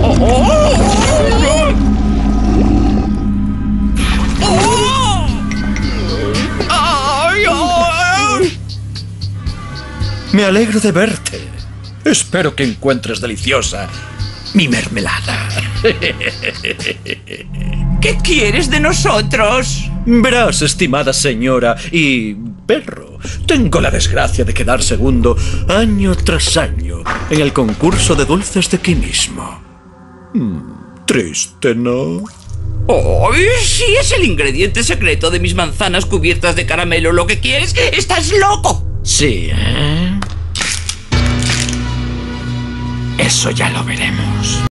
Me alegro de verte. Espero que encuentres deliciosa mi mermelada. ¿Qué quieres de nosotros? Verás, estimada señora y perro, tengo la desgracia de quedar segundo año tras año en el concurso de dulces de aquí mismo. Triste, ¿no? ¡Ay, si es el ingrediente secreto de mis manzanas cubiertas de caramelo lo que quieres! ¡Estás loco! Sí, ¿eh? Eso ya lo veremos.